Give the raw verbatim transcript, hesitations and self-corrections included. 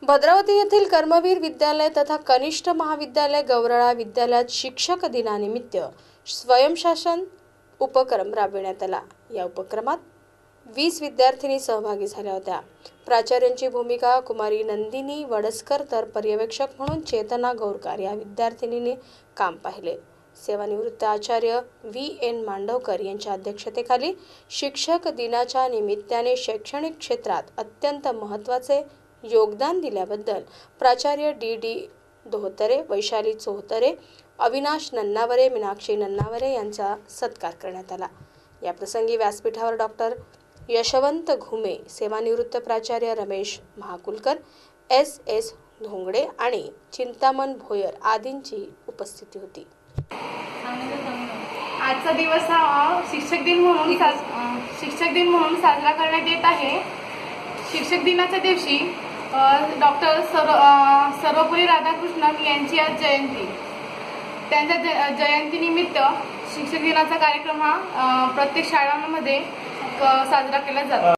भद्रावती येथील कर्मवीर विद्यालय तथा कनिष्ठ महाविद्यालय गौरळा विद्यालयात शिक्षक दिनानिमित्त स्वयंशासन उपक्रम राबविण्यात आला। या उपक्रमात वीस विद्यार्थिनी सहभागी झाल्या होत्या। प्राचार्यांची भूमिका कुमारी नंदिनी वडसकर तर पर्यवेक्षक म्हणून चेतना गौरकर या विद्यार्थिनीने काम पाहिले। सेवानिवृत्त आचार्य व्ही एन मांडवकर यांच्या अध्यक्षतेखाली शिक्षक दिनाच्या निमित्ताने शैक्षणिक क्षेत्रात अत्यंत महत्त्वाचे योगदान दिल्याबद्दल प्राचार्य डी डी दोहतरे, वैशाली चोहतरे, अविनाश नन्नावरे, मीनाक्षी नन्नावरे यांचा सत्कार करण्यात आला। या प्रसंगी व्यासपीठावर डॉक्टर यशवंत घुमे, सेवानिवृत्त प्राचार्य रमेश महाकुलकर, एस एस धोंगडे आणि चिंतामण भोयर आदींची उपस्थिती होती। आजचा दिवस हा शिक्षक दिन म्हणून शिक्षक दिन म्हणून साजरा करण्यात येत आहे। शिक्षक दिनाच्या दिवशी डॉक्टर सर्वपल्ली राधाकृष्णन यांची आज जयंती। त्यांच्या जयंतीनिमित्त शिक्षक दिनाचा कार्यक्रम हा प्रत्येक शाळांमध्ये साजरा केला जातो।